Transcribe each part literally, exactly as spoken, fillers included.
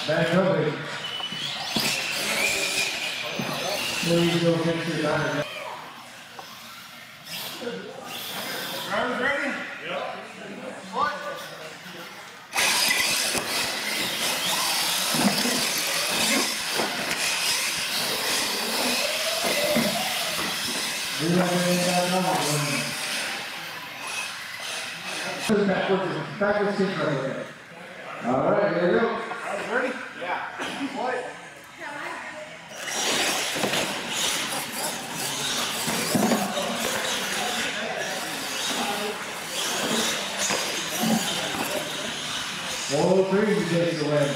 Back over. Please go get your line. Drivers ready? Yep. What? Backwards, backwards kick right there. All right, here we go. Drivers ready? Yeah. What? All three to take the win.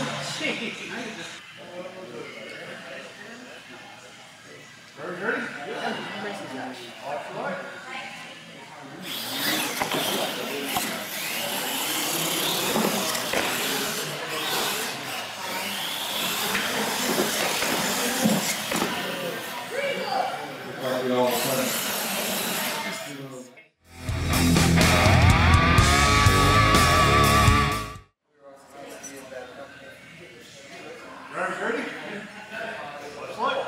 Drivers ready? Yeah. Watch the light. Probably all fun. Drivers ready? Watch light.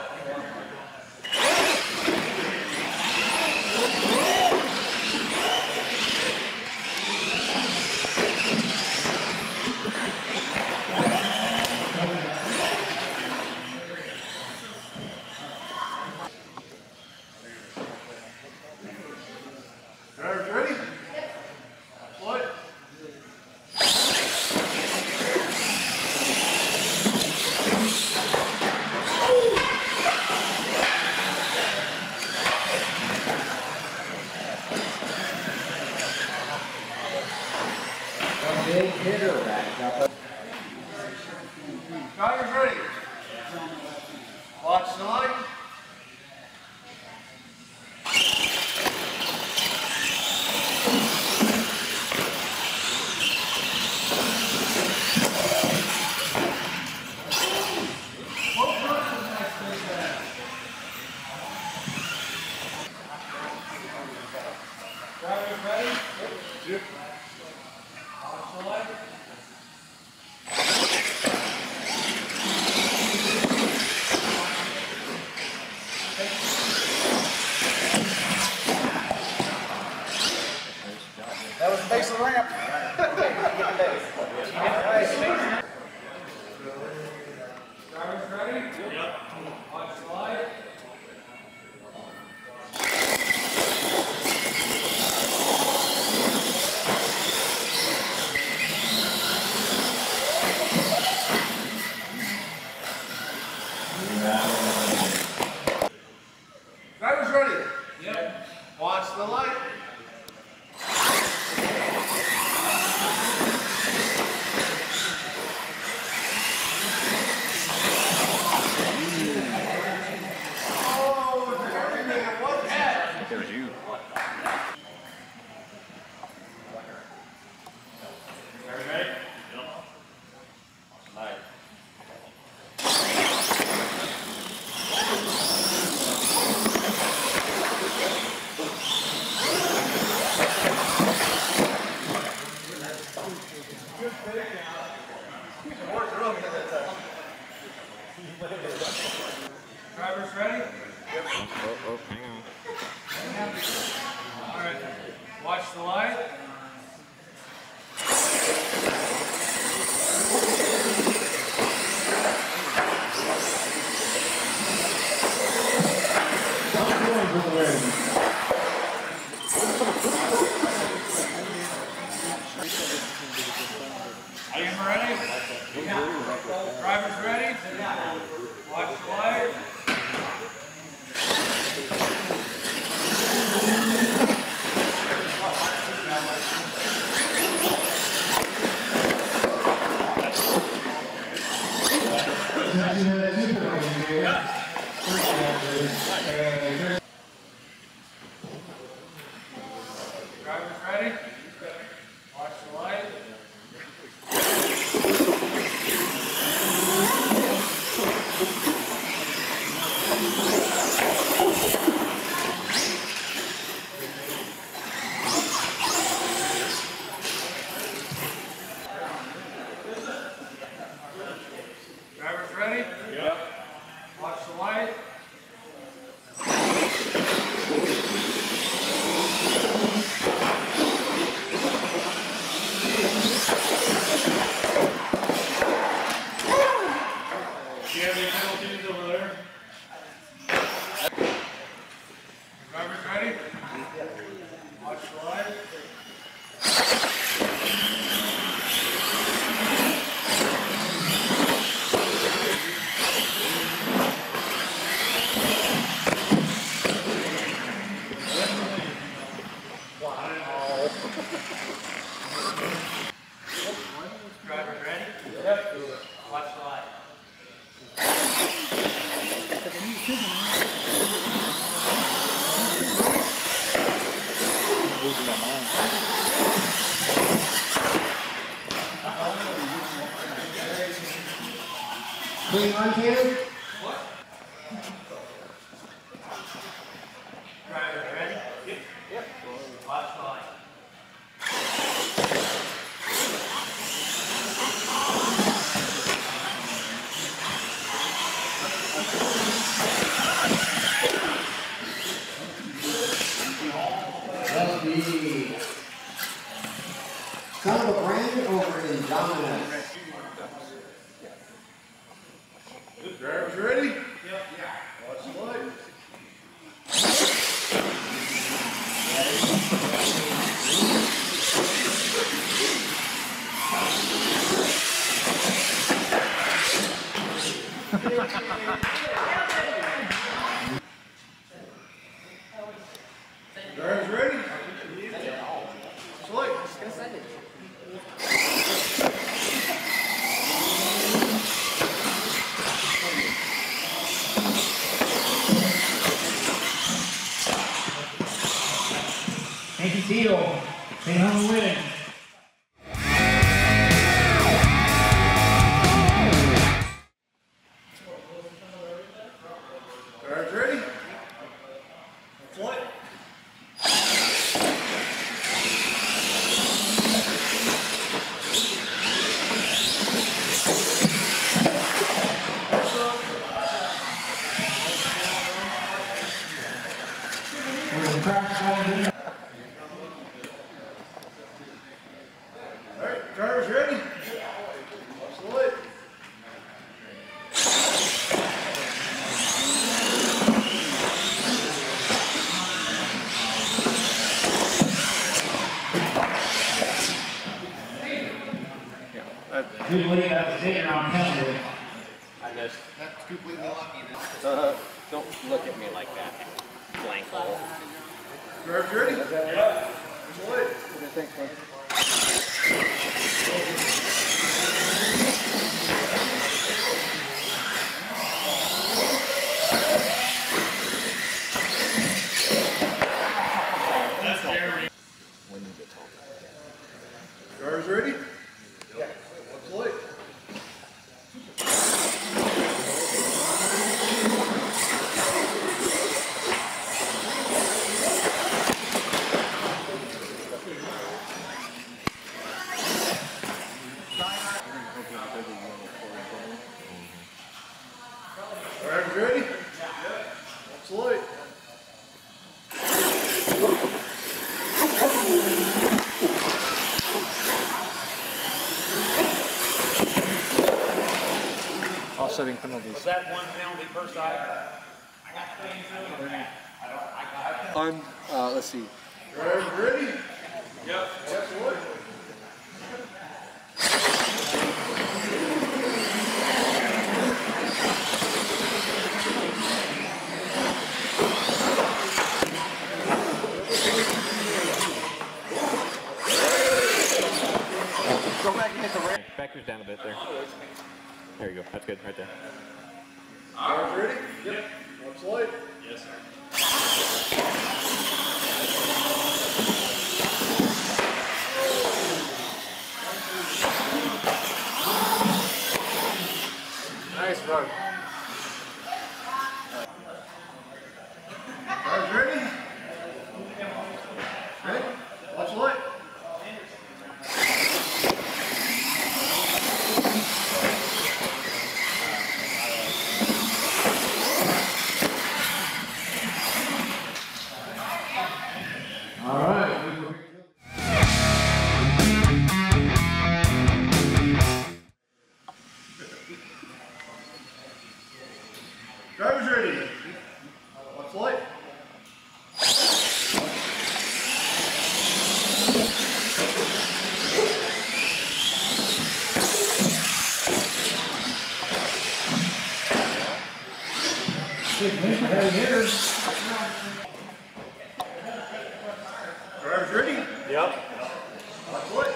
Drivers ready? Watch light. Big hitter back up. Drivers ready? Watch the light. Drivers ready? Yep. Watch the light. That was the base of the ramp. Drivers ready? Yep. Watch the light. Drivers ready? Yep. Watch the light. Oh, Jeremy, man, what that? It was you. Drivers ready? Yep. Watch the light. Drivers ready? Yep. Oh, oh, hang on. All right. Watch the light. I'm going for the win. Are you ready? Drivers ready? Watch the light. Drivers ready? Watch the light. you have any penalties over there? Drivers ready? Watch the light. Drivers ready? Yep. Watch the light. Losing my mind. Clean on, Taylor? Drivers ready? Yep. Yep. Watch the light. That's the son of a brand over in Domino. Drivers ready? Yep. Watch the light. Drivers ready? Watch the light. Thank you, Tito. Stay home and win. Drivers ready? Watch the light. We're gonna crash all in. Alright, drivers ready? Watch the light. We believe that was taken on penalty. I just. Uh, don't look at me like that. Blank hole. Drivers ready? Yeah. Watch the light. Drivers ready? Yeah. Watch the light. Drivers ready? Yeah. Watch the light. Offsetting penalties. Is that one penalty per side? Un, uh, let's see. Drivers ready? Yep. Watch the light. Go back and hit the ramp. Back yours down a bit there. There you go. That's good, right there. Drivers ready? Yep. Watch the light. Yes, sir. Nice run. Drivers ready? Ready? Watch the light. All right. Big Mister heavy hitters. Drivers ready? Yep. Watch what?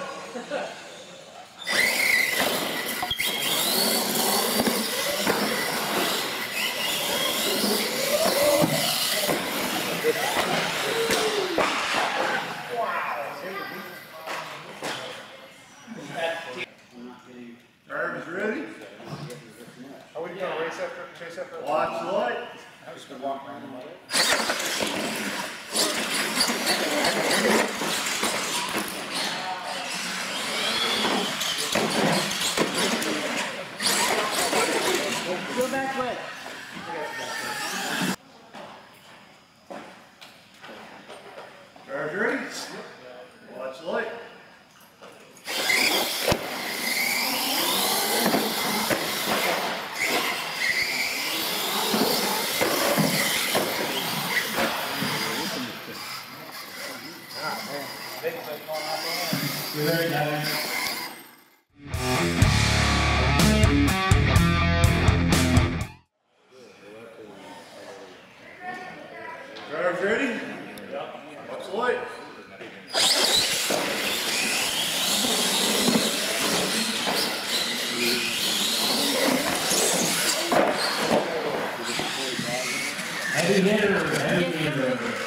Drivers ready? Are we gonna race after, chase after? Watch the light. I'm just gonna walk around the light. Go back way. Drivers ready? Watch the light. You're very good. Drivers ready? Watch the light. Heavy hitter, heavy hitter.